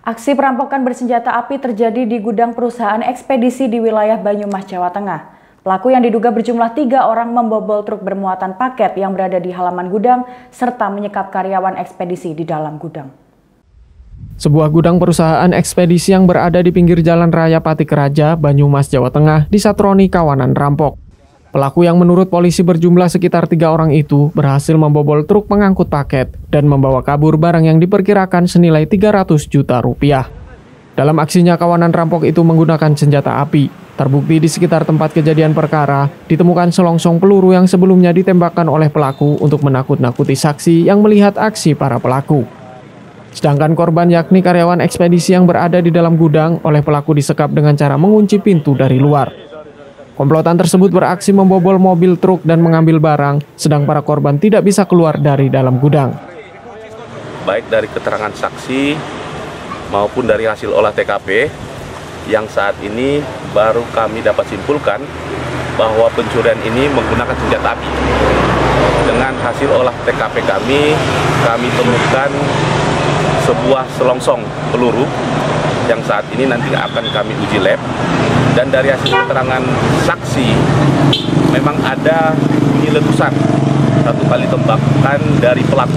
Aksi perampokan bersenjata api terjadi di gudang perusahaan ekspedisi di wilayah Banyumas, Jawa Tengah. Pelaku yang diduga berjumlah 3 orang membobol truk bermuatan paket yang berada di halaman gudang serta menyekap karyawan ekspedisi di dalam gudang. Sebuah gudang perusahaan ekspedisi yang berada di pinggir Jalan Raya Patik Raja, Banyumas, Jawa Tengah disatroni kawanan rampok. Pelaku yang menurut polisi berjumlah sekitar 3 orang itu berhasil membobol truk pengangkut paket dan membawa kabur barang yang diperkirakan senilai 300 juta rupiah. Dalam aksinya, kawanan rampok itu menggunakan senjata api. Terbukti di sekitar tempat kejadian perkara, ditemukan selongsong peluru yang sebelumnya ditembakkan oleh pelaku untuk menakut-nakuti saksi yang melihat aksi para pelaku. Sedangkan korban yakni karyawan ekspedisi yang berada di dalam gudang oleh pelaku disekap dengan cara mengunci pintu dari luar. Komplotan tersebut beraksi membobol mobil truk dan mengambil barang, sedang para korban tidak bisa keluar dari dalam gudang. Baik dari keterangan saksi maupun dari hasil olah TKP, yang saat ini baru kami dapat simpulkan bahwa pencurian ini menggunakan senjata api. Dengan hasil olah TKP kami temukan sebuah selongsong peluru yang saat ini nanti akan kami uji lab. Dan dari hasil keterangan saksi, memang ada bunyi letusan 1 kali tembakan dari pelaku.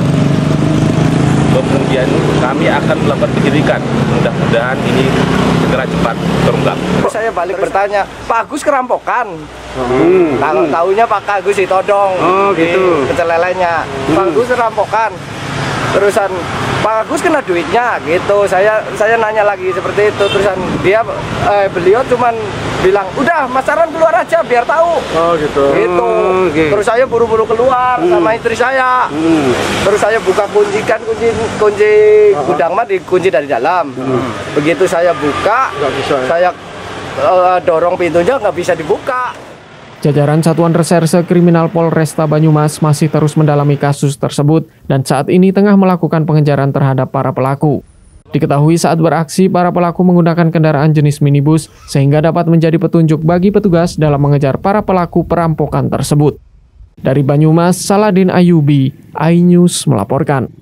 Kemudian kami akan melakukan penyelidikan. Mudah-mudahan ini segera cepat terungkap. Saya balik bertanya, Pak Agus kerampokan. Kalau tahunya Pak Agus ditodong di pecelelenya. Pak Agus kerampokan. Terusan Pak Agus kena duitnya gitu. Saya nanya lagi seperti itu. Terusan beliau cuman bilang, udah Mas Saran keluar aja biar tahu. Oh gitu. Gitu. Okay. Terus saya buru-buru keluar sama istri saya. Terus saya buka kunci gudang mah dikunci dari dalam. Begitu saya buka, saya dorong pintunya nggak bisa dibuka. Jajaran Satuan Reserse Kriminal Polresta Banyumas masih terus mendalami kasus tersebut dan saat ini tengah melakukan pengejaran terhadap para pelaku. Diketahui saat beraksi, para pelaku menggunakan kendaraan jenis minibus sehingga dapat menjadi petunjuk bagi petugas dalam mengejar para pelaku perampokan tersebut. Dari Banyumas, Saladin Ayubi, iNews melaporkan.